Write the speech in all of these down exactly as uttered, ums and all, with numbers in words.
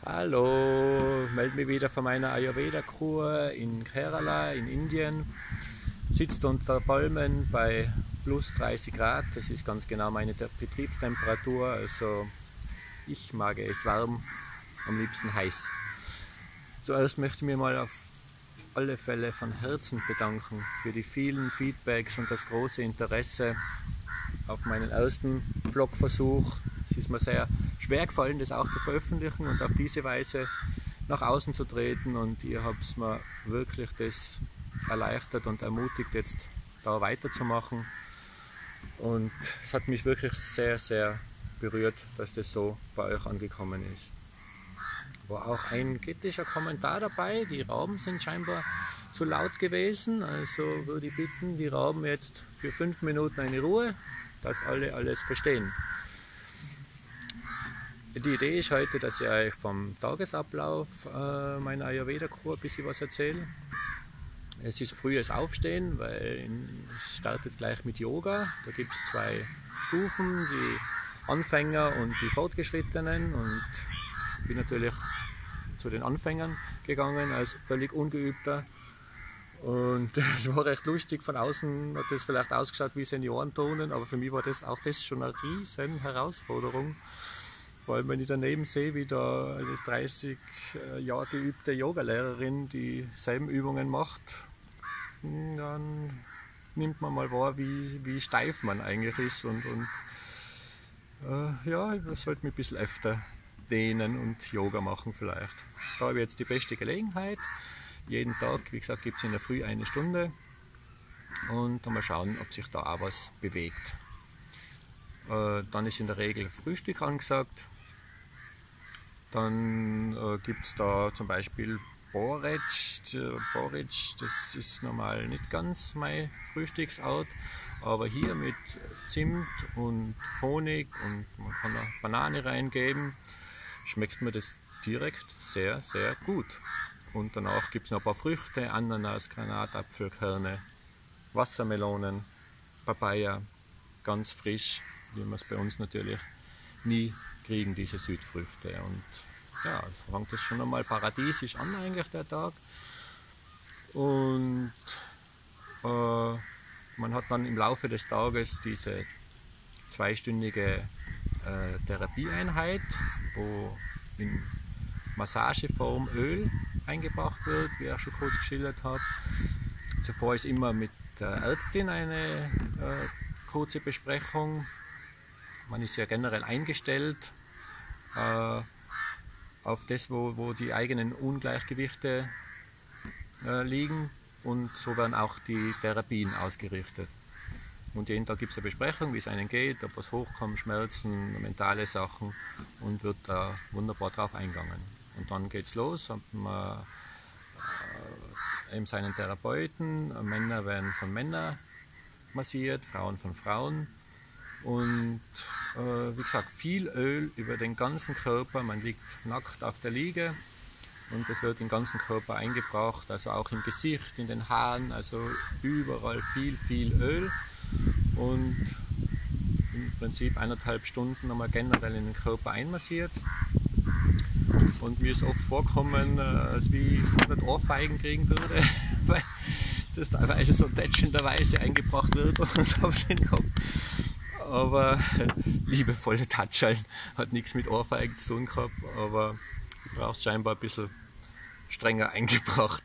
Hallo, melde mich wieder von meiner Ayurveda-Kur in Kerala in Indien. Sitzt unter Palmen bei plus dreißig Grad, das ist ganz genau meine Betriebstemperatur, also ich mag es warm, am liebsten heiß. Zuerst möchte ich mir mal auf alle Fälle von Herzen bedanken für die vielen Feedbacks und das große Interesse auf meinen ersten Vlogversuch. Es ist mir sehr schwer gefallen, das auch zu veröffentlichen und auf diese Weise nach außen zu treten, und ihr habt es mir wirklich das erleichtert und ermutigt, jetzt da weiterzumachen, und es hat mich wirklich sehr, sehr berührt, dass das so bei euch angekommen ist. War auch ein kritischer Kommentar dabei, die Rauben sind scheinbar zu laut gewesen, also würde ich bitten, die Rauben jetzt für fünf Minuten eine Ruhe, dass alle alles verstehen. Die Idee ist heute, dass ich euch vom Tagesablauf äh, meiner Ayurveda-Kur ein bisschen was erzähle. Es ist frühes Aufstehen, weil es startet gleich mit Yoga. Da gibt es zwei Stufen, die Anfänger und die Fortgeschrittenen, und ich bin natürlich zu den Anfängern gegangen als völlig Ungeübter. Und es war recht lustig, von außen hat das vielleicht ausgeschaut wie Seniorenturnen, aber für mich war das auch das schon eine riesen Herausforderung. Vor allem, wenn ich daneben sehe, wie da eine dreißig Jahre geübte Yogalehrerin dieselben Übungen macht, dann nimmt man mal wahr, wie, wie steif man eigentlich ist. Und, und äh, ja, ich sollte mich ein bisschen öfter dehnen und Yoga machen vielleicht. Da habe ich jetzt die beste Gelegenheit. Jeden Tag, wie gesagt, gibt es in der Früh eine Stunde, und dann mal schauen, ob sich da auch was bewegt. Äh, dann ist in der Regel Frühstück angesagt. Dann äh, gibt es da zum Beispiel Porridge. Porridge, das ist normal nicht ganz mein Frühstücksart, aber hier mit Zimt und Honig, und man kann auch Banane reingeben, schmeckt mir das direkt sehr, sehr gut. Und danach gibt es noch ein paar Früchte, Ananas, Granatapfelkerne, Wassermelonen, Papaya, ganz frisch, wie wir es bei uns natürlich nie kriegen, diese Südfrüchte. Und ja, fängt das schon einmal paradiesisch an eigentlich, der Tag. Und äh, man hat dann im Laufe des Tages diese zweistündige äh, Therapieeinheit, wo in Massageform Öl eingebracht wird, wie ich schon kurz geschildert habe. Zuvor ist immer mit der Ärztin eine äh, kurze Besprechung. Man ist ja generell eingestellt äh, auf das, wo, wo die eigenen Ungleichgewichte äh, liegen, und so werden auch die Therapien ausgerichtet. Und jeden Tag gibt es eine Besprechung, wie es einem geht, ob was hochkommt, Schmerzen, mentale Sachen, und wird da wunderbar drauf eingegangen. Und dann geht's los, hat man äh, eben seinen Therapeuten, Männer werden von Männern massiert, Frauen von Frauen. Und äh, wie gesagt, viel Öl über den ganzen Körper, man liegt nackt auf der Liege und es wird im ganzen Körper eingebracht, also auch im Gesicht, in den Haaren, also überall viel, viel Öl, und im Prinzip eineinhalb Stunden nochmal generell in den Körper einmassiert. Und mir ist oft vorkommen, als wie ich hundert Ohrfeigen kriegen würde, weil das teilweise so tätschenderweise eingebracht wird und auf den Kopf. Aber liebevolle Tatscheln, hat nichts mit Ohrfeigen zu tun gehabt, aber du brauchst scheinbar ein bisschen strenger eingebracht.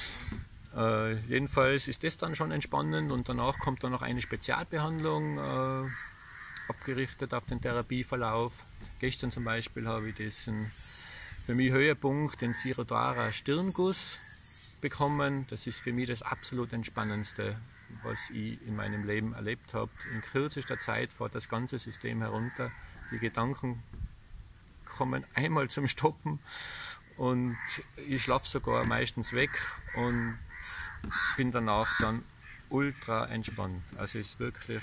Äh, jedenfalls ist das dann schon entspannend, und danach kommt dann noch eine Spezialbehandlung, äh, abgerichtet auf den Therapieverlauf. Gestern zum Beispiel habe ich diesen für mich Höhepunkt, den Sirodhara Stirnguss bekommen. Das ist für mich das absolut Entspannendste, was ich in meinem Leben erlebt habe. In kürzester Zeit fährt das ganze System herunter. Die Gedanken kommen einmal zum Stoppen, und ich schlafe sogar meistens weg und bin danach dann ultra entspannt. Also ist wirklich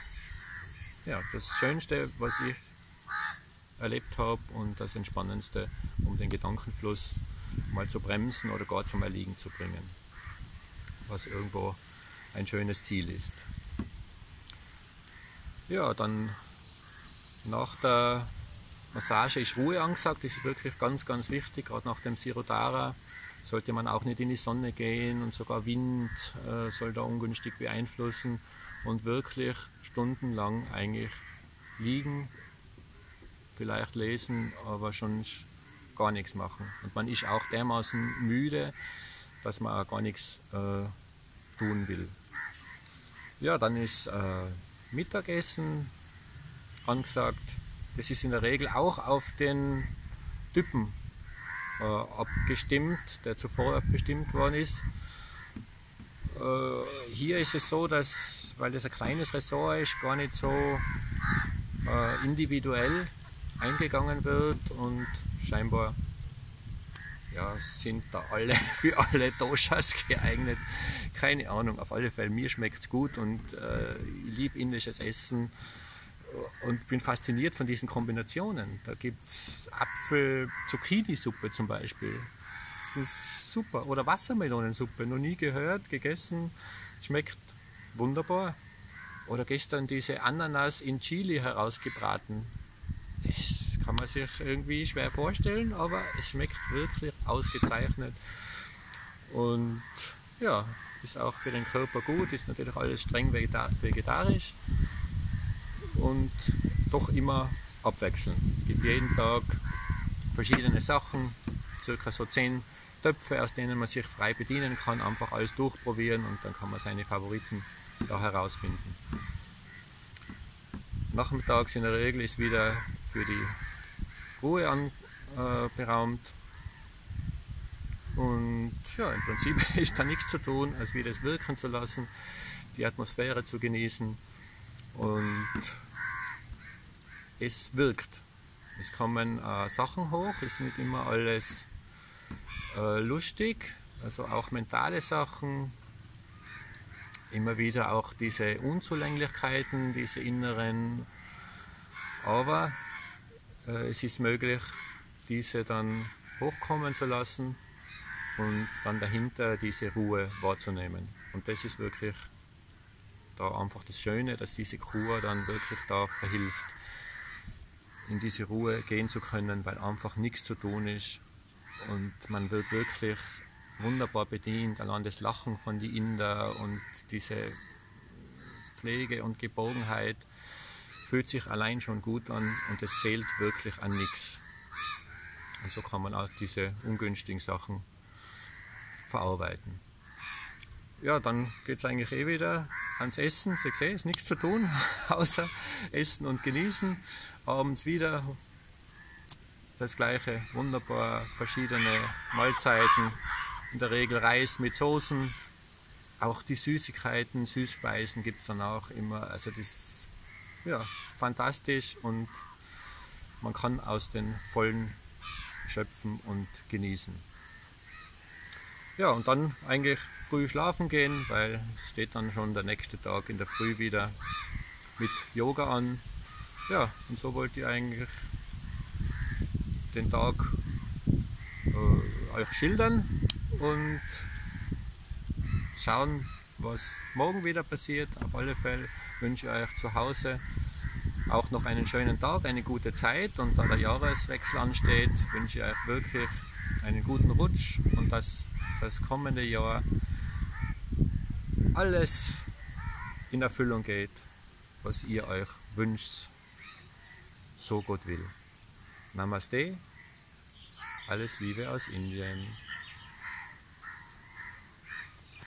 ja, das Schönste, was ich erlebt habe, und das Entspannendste, um den Gedankenfluss mal zu bremsen oder gar zum Erliegen zu bringen, was irgendwo ein schönes Ziel ist. Ja, dann nach der Massage ist Ruhe angesagt, das ist wirklich ganz, ganz wichtig. Gerade nach dem Sirodhara sollte man auch nicht in die Sonne gehen und sogar Wind äh, soll da ungünstig beeinflussen und wirklich stundenlang eigentlich liegen, vielleicht lesen, aber schon gar nichts machen. Und man ist auch dermaßen müde, dass man auch gar nichts äh, tun will. Ja, dann ist äh, Mittagessen angesagt. Das ist in der Regel auch auf den Typen äh, abgestimmt, der zuvor bestimmt worden ist. Äh, hier ist es so, dass, weil das ein kleines Ressort ist, gar nicht so äh, individuell eingegangen wird und scheinbar ja, sind da alle für alle Doshas geeignet. Keine Ahnung, auf alle Fälle, mir schmeckt es gut und äh, ich liebe indisches Essen und bin fasziniert von diesen Kombinationen. Da gibt es Apfel-Zucchini-Suppe zum Beispiel. Das ist super. Oder Wassermelonensuppe, noch nie gehört, gegessen, schmeckt wunderbar. Oder gestern diese Ananas in Chili herausgebraten. Das kann man sich irgendwie schwer vorstellen, aber es schmeckt wirklich ausgezeichnet. Und ja, ist auch für den Körper gut, ist natürlich alles streng vegetarisch und doch immer abwechselnd. Es gibt jeden Tag verschiedene Sachen, circa so zehn Töpfe, aus denen man sich frei bedienen kann, einfach alles durchprobieren und dann kann man seine Favoriten da herausfinden. Nachmittags in der Regel ist wieder für die Ruhe anberaumt äh, und ja, im Prinzip ist da nichts zu tun, als wieder es wirken zu lassen, die Atmosphäre zu genießen und es wirkt. Es kommen äh, Sachen hoch, es ist nicht immer alles äh, lustig, also auch mentale Sachen, immer wieder auch diese Unzulänglichkeiten, diese inneren, aber äh, es ist möglich, diese dann hochkommen zu lassen und dann dahinter diese Ruhe wahrzunehmen. Und das ist wirklich da einfach das Schöne, dass diese Kur dann wirklich da verhilft, in diese Ruhe gehen zu können, weil einfach nichts zu tun ist und man wird wirklich wunderbar bedient, allein das Lachen von den Inder und diese Pflege und Geborgenheit fühlt sich allein schon gut an und es fehlt wirklich an nichts. Und so kann man auch diese ungünstigen Sachen verarbeiten. Ja, dann geht es eigentlich eh wieder ans Essen. Sie sehen, es ist nichts zu tun, außer Essen und Genießen. Abends wieder das gleiche, wunderbar verschiedene Mahlzeiten. In der Regel Reis mit Soßen. Auch die Süßigkeiten, Süßspeisen gibt es dann auch immer. Also das ist ja, fantastisch und man kann aus den Vollen schöpfen und genießen. Ja, und dann eigentlich früh schlafen gehen, weil es steht dann schon der nächste Tag in der Früh wieder mit Yoga an. Ja, und so wollt ihr eigentlich den Tag äh, euch schildern und schauen, was morgen wieder passiert. Auf alle Fälle wünsche ich euch zu Hause auch noch einen schönen Tag, eine gute Zeit und da der Jahreswechsel ansteht, wünsche ich euch wirklich einen guten Rutsch und dass das kommende Jahr alles in Erfüllung geht, was ihr euch wünscht, so Gott will. Namaste, alles Liebe aus Indien.